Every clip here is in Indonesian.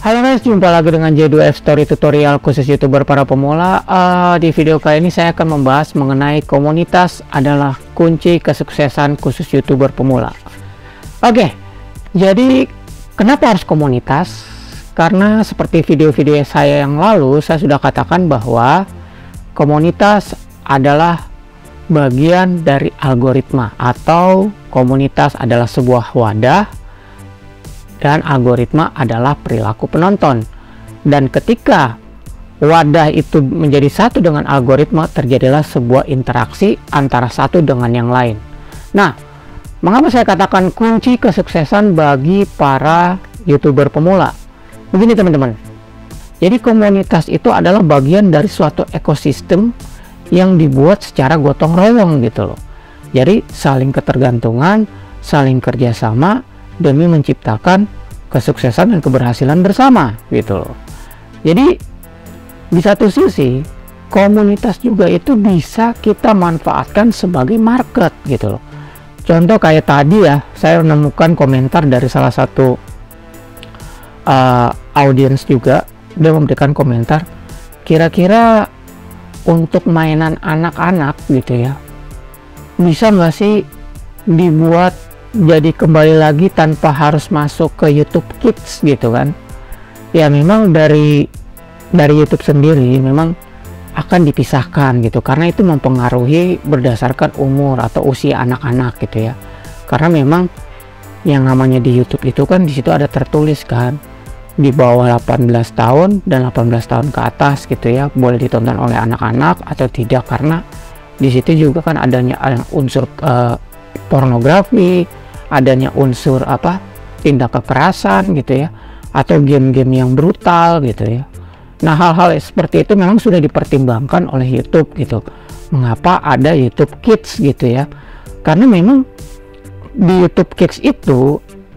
Halo guys, jumpa lagi dengan J2F Story Tutorial khusus YouTuber para pemula. Di video kali ini saya akan membahas mengenai komunitas adalah kunci kesuksesan khusus YouTuber pemula. Oke, jadi kenapa harus komunitas? Karena seperti video-video saya yang lalu, saya sudah katakan bahwa komunitas adalah bagian dari algoritma, atau komunitas adalah sebuah wadah dan algoritma adalah perilaku penonton. Dan ketika wadah itu menjadi satu dengan algoritma, terjadilah sebuah interaksi antara satu dengan yang lain. Nah, mengapa saya katakan kunci kesuksesan bagi para YouTuber pemula? Begini teman-teman, jadi komunitas itu adalah bagian dari suatu ekosistem yang dibuat secara gotong royong gitu loh. Jadi saling ketergantungan, saling kerjasama demi menciptakan kesuksesan dan keberhasilan bersama gitu loh. Jadi di satu sisi komunitas juga itu bisa kita manfaatkan sebagai market gitu loh. Contoh kayak tadi ya, saya menemukan komentar dari salah satu audiens juga. Dia memberikan komentar, kira-kira untuk mainan anak-anak gitu ya, bisa nggak sih dibuat jadi kembali lagi tanpa harus masuk ke YouTube Kids gitu kan. Ya memang dari YouTube sendiri memang akan dipisahkan gitu, karena itu mempengaruhi berdasarkan umur atau usia anak-anak gitu ya. Karena memang yang namanya di YouTube itu kan di situ ada tertulis kan, di bawah 18 tahun dan 18 tahun ke atas gitu ya, boleh ditonton oleh anak-anak atau tidak, karena di situ juga kan adanya unsur pornografi, adanya unsur tindak kekerasan gitu ya, atau game-game yang brutal gitu ya. Nah, hal-hal seperti itu memang sudah dipertimbangkan oleh YouTube gitu. Mengapa ada YouTube Kids gitu ya? Karena memang di YouTube Kids itu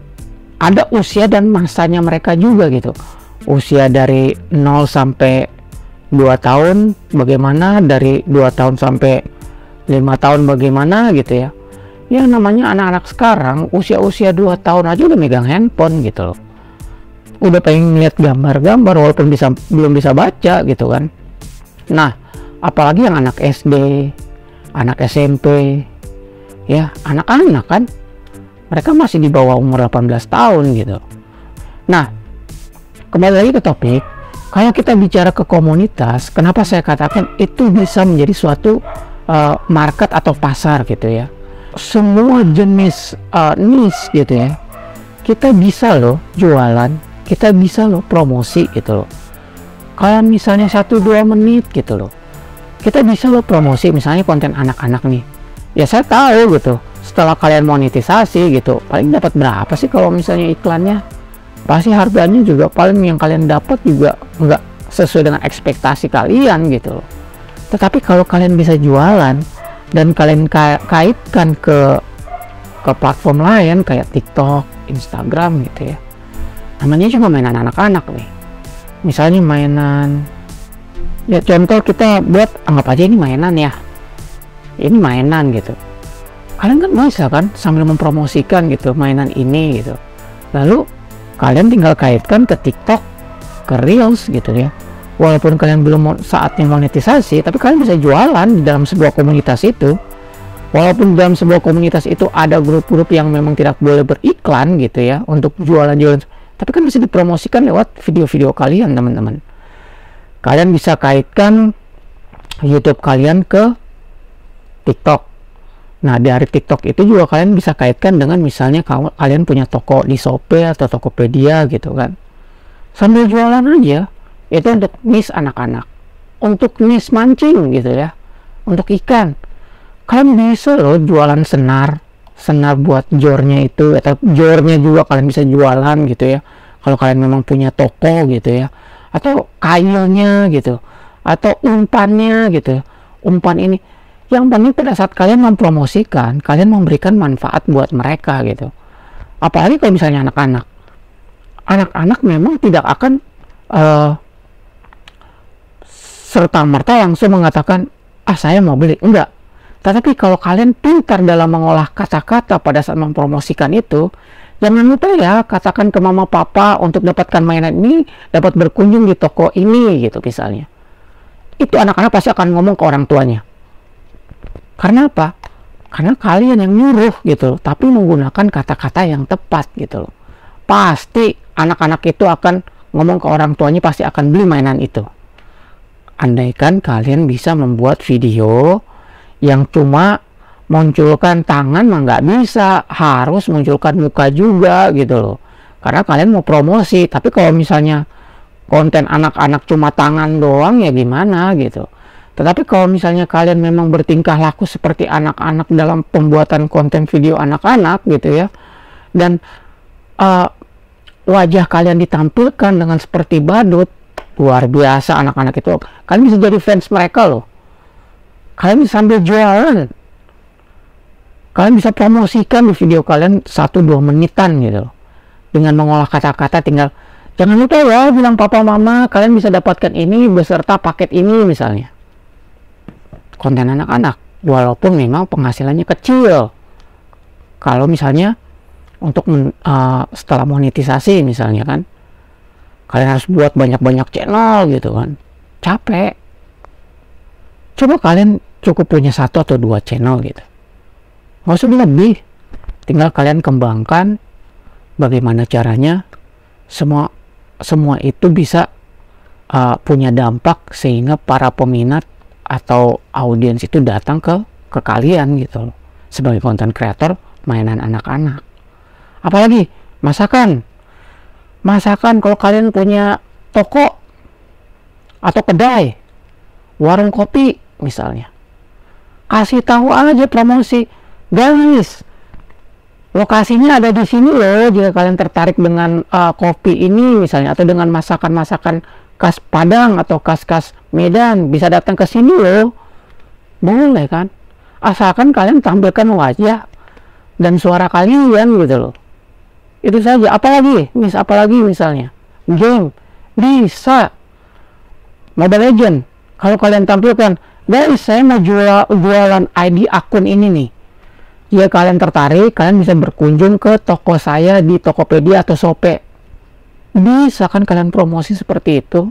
ada usia dan masanya mereka juga gitu. Usia dari 0 sampai 2 tahun bagaimana, dari 2 tahun sampai 5 tahun bagaimana gitu ya. Ya namanya anak-anak sekarang usia-usia 2 tahun aja udah megang handphone gitu loh. Udah pengen lihat gambar-gambar walaupun belum bisa baca gitu kan. Nah, apalagi yang anak SD, anak SMP, ya anak-anak kan, mereka masih di bawah umur 18 tahun gitu. Nah, kembali lagi ke topik, kalau kita bicara ke komunitas, kenapa saya katakan itu bisa menjadi suatu market atau pasar gitu ya. Semua jenis niche gitu ya, kita bisa loh jualan, kita bisa loh promosi gitu loh. Kalian misalnya 1-2 menit gitu loh, kita bisa loh promosi misalnya konten anak-anak nih. Ya saya tahu gitu, setelah kalian monetisasi gitu, paling dapat berapa sih kalau misalnya iklannya? Pasti harganya juga paling yang kalian dapat juga nggak sesuai dengan ekspektasi kalian gitu loh. Tetapi kalau kalian bisa jualan dan kalian kaitkan ke platform lain kayak TikTok, Instagram gitu ya, namanya cuma mainan anak-anak nih. Misalnya mainan, ya contoh kita buat, anggap aja ini mainan ya, ini mainan gitu. Kalian kan bisa kan sambil mempromosikan gitu mainan ini gitu, lalu kalian tinggal kaitkan ke TikTok, ke Reels gitu ya. Walaupun kalian belum saatnya monetisasi, tapi kalian bisa jualan di dalam sebuah komunitas itu. Walaupun dalam sebuah komunitas itu ada grup-grup yang memang tidak boleh beriklan gitu ya untuk jualan-jualan, tapi kan bisa dipromosikan lewat video-video kalian teman-teman. Kalian bisa kaitkan YouTube kalian ke TikTok. Nah, dari TikTok itu juga kalian bisa kaitkan dengan misalnya kalian punya toko di Shopee atau Tokopedia gitu kan. Sambil jualan aja. Itu untuk niche anak-anak, untuk niche mancing gitu ya, untuk ikan. Kalian bisa loh jualan senar buat jornya itu, atau jornya juga kalian bisa jualan gitu ya, kalau kalian memang punya toko gitu ya, atau kailnya gitu, atau umpannya gitu. Umpan ini, yang penting pada saat kalian mempromosikan, kalian memberikan manfaat buat mereka gitu. Apalagi kalau misalnya anak-anak memang tidak akan serta-merta langsung mengatakan, saya mau beli, enggak. Tetapi kalau kalian pintar dalam mengolah kata-kata pada saat mempromosikan itu, Jangan lupa ya, katakan ke mama papa untuk dapatkan mainan ini, dapat berkunjung di toko ini gitu misalnya. Itu anak-anak pasti akan ngomong ke orang tuanya. Karena apa? Karena kalian yang nyuruh gitu, tapi menggunakan kata-kata yang tepat gitu loh. Pasti anak-anak itu akan ngomong ke orang tuanya, pasti akan beli mainan itu. Andaikan kalian bisa membuat video yang cuma munculkan tangan mah nggak bisa, harus munculkan muka juga gitu loh, karena kalian mau promosi. Tapi kalau misalnya konten anak-anak cuma tangan doang ya gimana gitu. Tetapi kalau misalnya kalian memang bertingkah laku seperti anak-anak dalam pembuatan konten video anak-anak gitu ya, dan wajah kalian ditampilkan dengan seperti badut, luar biasa anak-anak itu, kalian bisa jadi fans mereka loh. Kalian bisa sambil jualan, kalian bisa promosikan di video kalian 1-2 menitan gitu dengan mengolah kata-kata. Tinggal jangan lupa ya bilang papa mama kalian bisa dapatkan ini beserta paket ini misalnya. Konten anak-anak walaupun memang penghasilannya kecil, kalau misalnya untuk setelah monetisasi misalnya kan, kalian harus buat banyak-banyak channel gitu kan, capek. Coba kalian cukup punya 1 atau 2 channel gitu, nggak usah lebih, tinggal kalian kembangkan bagaimana caranya semua itu bisa punya dampak sehingga para peminat atau audiens itu datang ke kalian gitu loh, sebagai konten kreator mainan anak-anak. Apalagi masakan kalau kalian punya toko atau kedai, warung kopi misalnya, kasih tahu aja promosi, guys, lokasinya ada di sini loh, jika kalian tertarik dengan kopi ini misalnya, atau dengan masakan-masakan khas Padang atau khas-khas Medan, bisa datang ke sini loh. Boleh kan, asalkan kalian tampilkan wajah dan suara kalian gitu loh. Itu saja. Apalagi misalnya game, bisa Mobile Legend, kalau kalian tampilkan, guys saya mau jualan ID akun ini nih, jika kalian tertarik kalian bisa berkunjung ke toko saya di Tokopedia atau Shopee. Bisa kan kalian promosi seperti itu.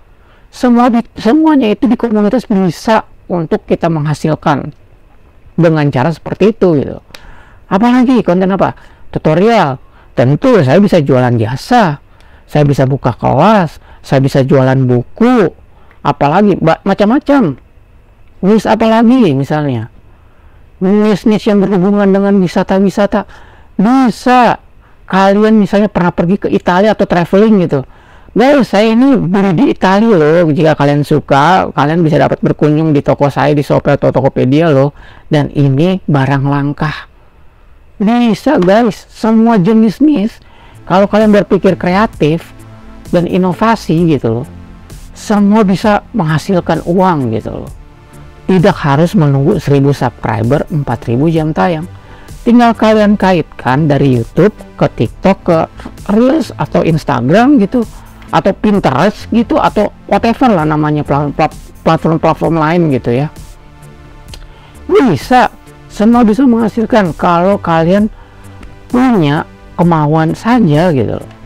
Semuanya itu di komunitas bisa untuk kita menghasilkan dengan cara seperti itu gitu. Apalagi konten apa? Tutorial. Tentu saya bisa jualan jasa, saya bisa buka kelas, saya bisa jualan buku, apalagi macam-macam. Niche apalagi misalnya, niche yang berhubungan dengan wisata-wisata. Bisa kalian misalnya pernah pergi ke Italia atau traveling gitu, guys saya ini beli di Italia loh, jika kalian suka kalian bisa dapat berkunjung di toko saya di Shopee atau Tokopedia loh, dan ini barang langka. Bisa guys, semua jenis niche kalau kalian berpikir kreatif dan inovasi gitu loh, semua bisa menghasilkan uang gitu loh. Tidak harus menunggu 1000 subscriber, 4000 jam tayang. Tinggal kalian kaitkan dari YouTube ke TikTok, ke Reels atau Instagram gitu, atau Pinterest gitu, atau whatever lah namanya, platform-platform lain gitu ya. Bisa, semua bisa menghasilkan kalau kalian punya kemauan saja gitu loh.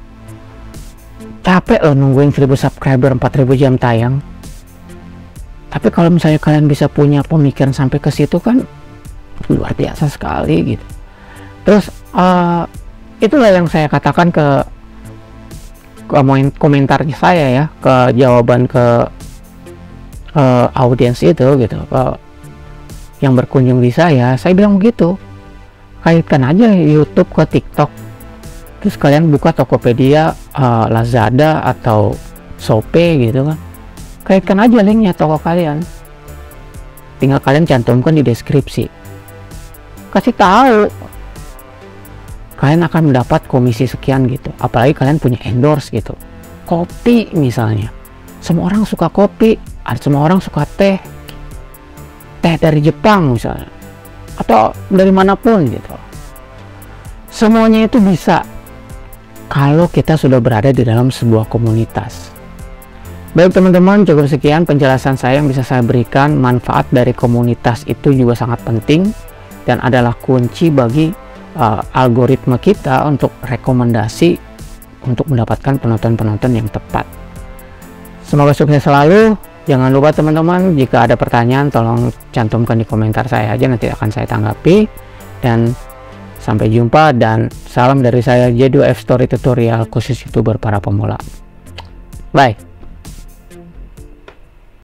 Capek loh nungguin 1000 subscriber, 4000 jam tayang. Tapi kalau misalnya kalian bisa punya pemikiran sampai ke situ kan luar biasa sekali gitu. Terus itulah yang saya katakan ke komentarnya saya ya, ke jawaban ke audiens itu gitu, yang berkunjung di saya bilang begitu, kaitkan aja YouTube ke TikTok, terus kalian buka Tokopedia, Lazada atau Shopee gitu kan, kaitkan aja linknya toko kalian, tinggal kalian cantumkan di deskripsi, kasih tahu kalian akan mendapat komisi sekian gitu. Apalagi kalian punya endorse gitu, kopi misalnya, semua orang suka kopi, semua orang suka teh dari Jepang misalnya, atau dari manapun gitu. Semuanya itu bisa kalau kita sudah berada di dalam sebuah komunitas. Baik teman-teman, cukup sekian penjelasan saya yang bisa saya berikan. Manfaat dari komunitas itu juga sangat penting dan adalah kunci bagi algoritma kita untuk rekomendasi untuk mendapatkan penonton-penonton yang tepat. Semoga sukses selalu. Jangan lupa teman-teman, jika ada pertanyaan tolong cantumkan di komentar saya aja, nanti akan saya tanggapi. Dan sampai jumpa, dan salam dari saya, J2F Story Tutorial khusus YouTuber para pemula. Bye.